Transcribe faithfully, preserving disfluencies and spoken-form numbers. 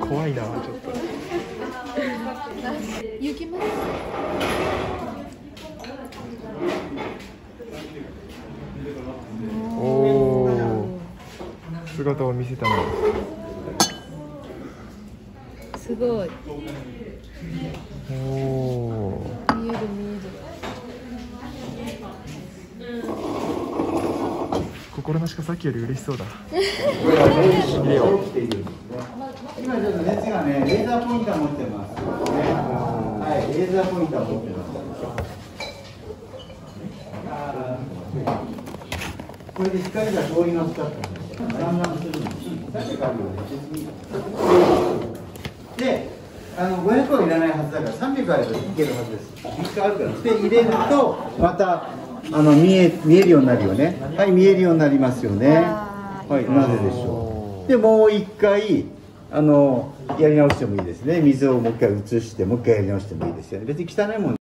怖いな、ちょっと。 行きます。 おお、姿を見せたの。 すごい。 おお。 見える見える。 心なしかさっきより嬉しそうだ。 今ちょっと熱がね、レーザーポインター持ってます。はい、レーザーポインター持ってます。これで光が通りますかってだんだんするんです。で、あのごひゃくはいらないはずだからさんびゃくあればいけるはずです。みっかあるから。で入れるとまたあの見え見えるようになるよね。はい、見えるようになりますよね。はい、なぜでしょう。でもう一回あのやり直してもいいですね。水をもう一回移してもう一回やり直してもいいですよね。別に汚いもん